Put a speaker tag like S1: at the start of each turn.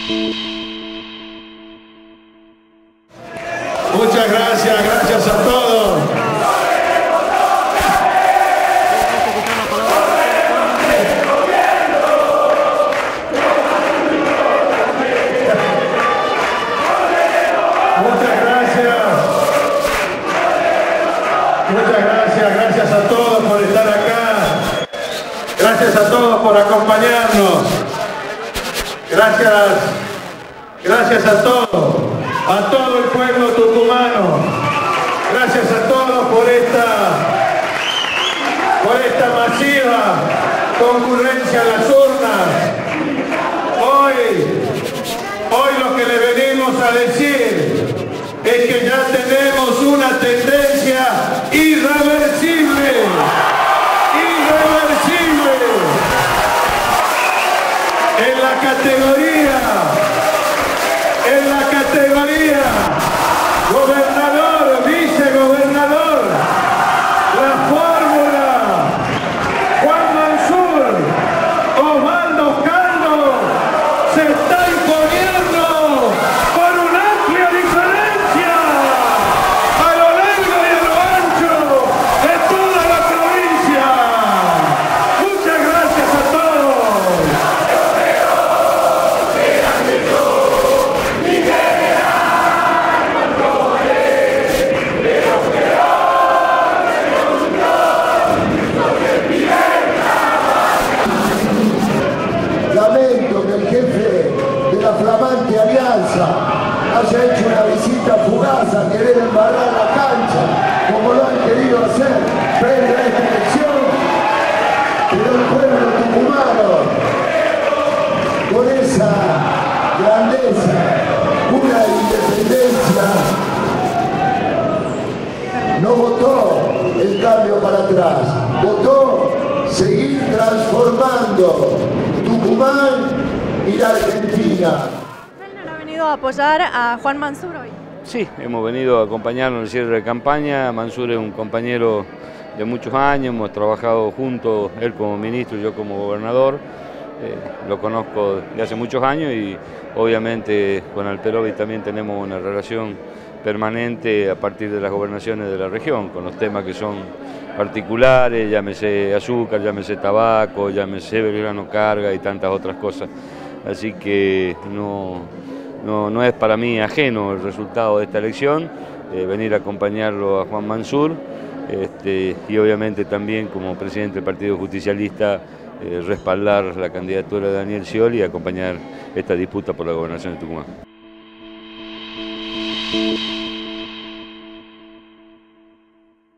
S1: Muchas gracias, gracias a todos. Gracias a todos por estar acá, gracias a todos por acompañarnos, gracias a todo el pueblo tucumano, gracias a todos por esta masiva concurrencia a las urnas. Hoy lo que le venimos a decir es que ya tenemos una tendencia irreversible, en la categoría gobernador, vicegobernador, la fórmula Juan Mansur, Osvaldo Caldo se está imponiendo por una amplia diferencia a lo largo y a lo ancho de toda la provincia. Muchas gracias a todos.
S2: Lamento que el jefe de la flamante alianza haya hecho una visita fugaz a querer embarrar la cancha, como lo han querido hacer previo a esta elección, pero el pueblo tucumano, con esa grandeza, pura independencia, no votó el cambio para atrás, votó seguir transformando Tucumán y la Argentina.
S3: ¿Han venido a apoyar a Juan Mansur hoy?
S4: Sí, hemos venido a acompañarlo en el cierre de campaña. Mansur es un compañero de muchos años, hemos trabajado juntos, él como ministro y yo como gobernador. Lo conozco de hace muchos años y obviamente con Alperovi también tenemos una relación permanente a partir de las gobernaciones de la región, con los temas que son particulares, llámese azúcar, llámese tabaco, llámese Belgrano Carga y tantas otras cosas. Así que no es para mí ajeno el resultado de esta elección, venir a acompañarlo a Juan Mansur y obviamente también como presidente del Partido Justicialista respaldar la candidatura de Daniel Scioli y acompañar esta disputa por la gobernación de Tucumán.